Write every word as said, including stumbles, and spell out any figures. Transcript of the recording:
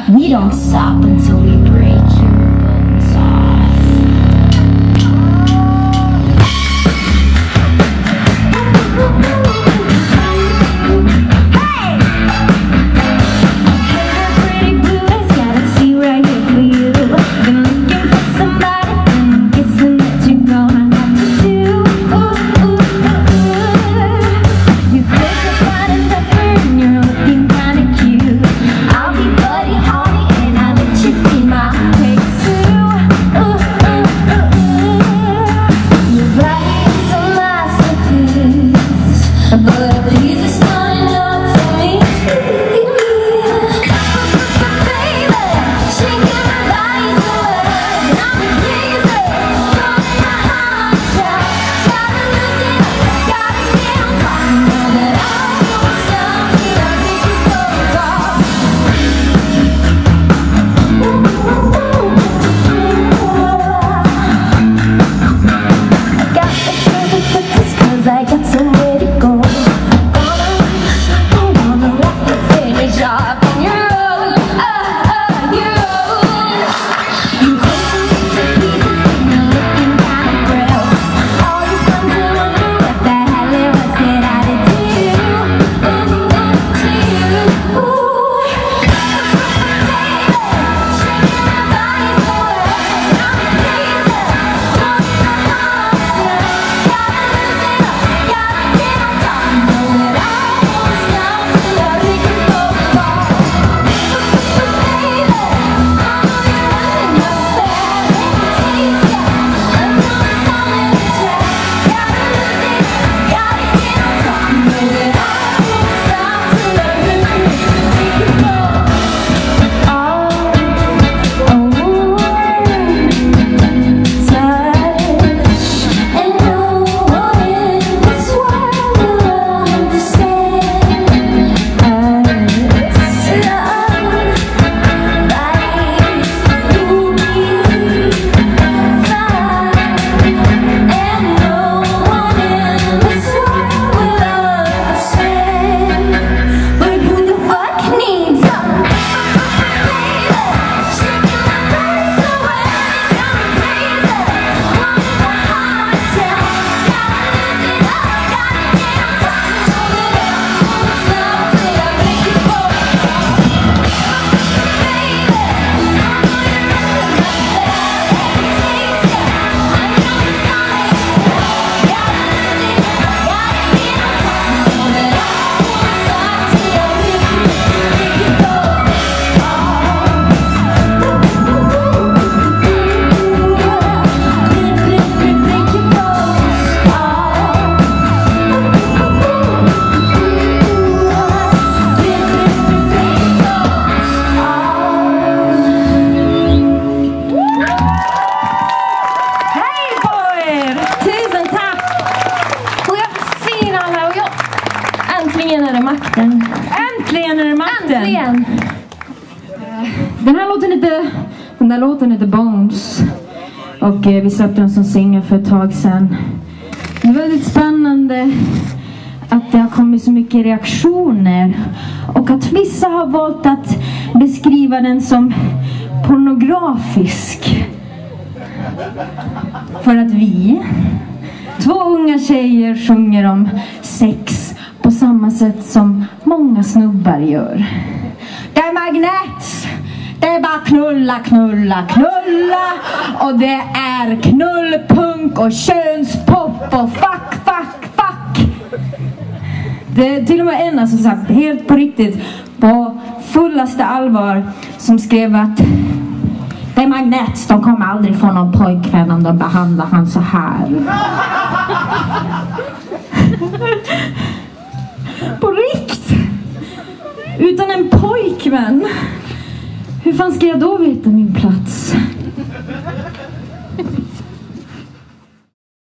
We don't stop until we break your bones off. Äntligen är det makten! Äntligen! Den här låten heter, den där låten heter Bones. Och eh, vi släppte den som singel för ett tag sedan. Det är väldigt spännande att det har kommit så mycket reaktioner. Och att vissa har valt att beskriva den som pornografisk. För att vi, två unga tjejer, sjunger om sex på samma sätt som många snubbar gör. Det är magnet, det är bara knulla, knulla, knulla. Och det är knullpunk och könspop och fuck, fuck, fuck. Det är till och med en, alltså sagt, helt på riktigt, på fullaste allvar, som skrev att det är magnet, de kommer aldrig få någon pojkvän om de behandlar han så här. På rikt! Utan en pojkvän. Hur fan ska jag då veta min plats?